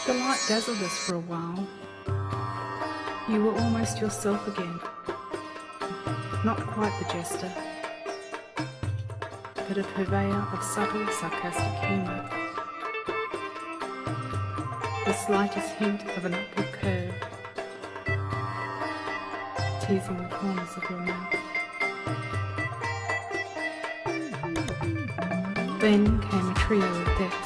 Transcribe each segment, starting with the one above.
The light dazzled us for a while. You were almost yourself again. Not quite the jester, but a purveyor of subtle, sarcastic humour. The slightest hint of an upward curve, teasing the corners of your mouth. Then came a trio of deaths.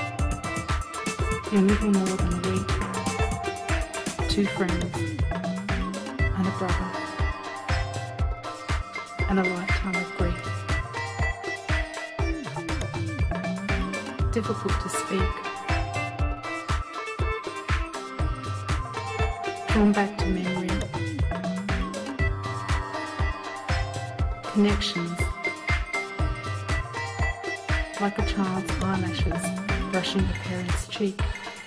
In little more than a week, 2 friends, and a brother, and a lifetime of grief. Difficult to speak. Drawn back to memory. Connections. Like a child's eyelashes brushing a parent's cheek.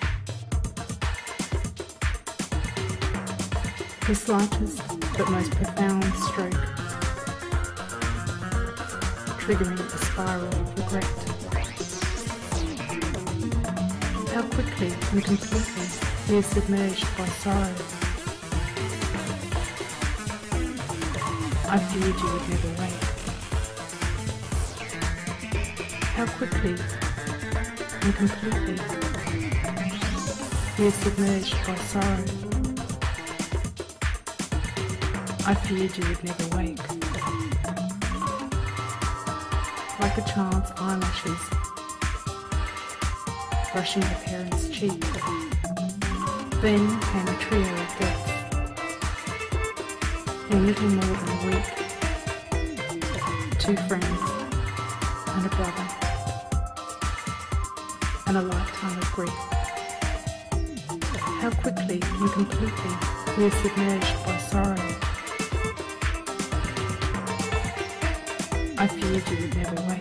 The slightest but most profound stroke, triggering a spiral of regret. How quickly and completely we are submerged by sorrow. I feared you would never wake. How quickly and completely we are submerged by sorrow. I feared you would never wake. Like a child's eyelashes brushing a parent's cheek. Then came a trio of deaths. In little more than a week, 2 friends and a brother, and a lifetime of grief. How quickly and completely we are submerged by sorrow. I feared you would never wake.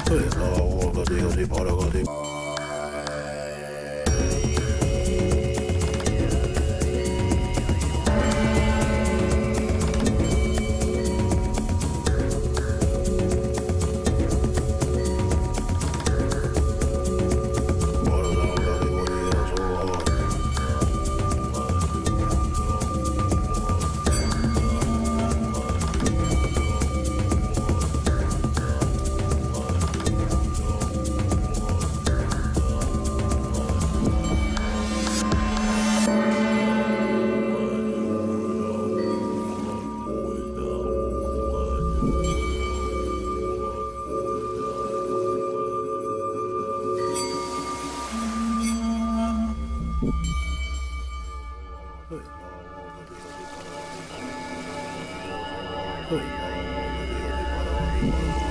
Hey.